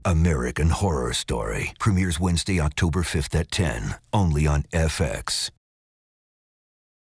American Horror Story premieres Wednesday, October 5th at 10, only on FX.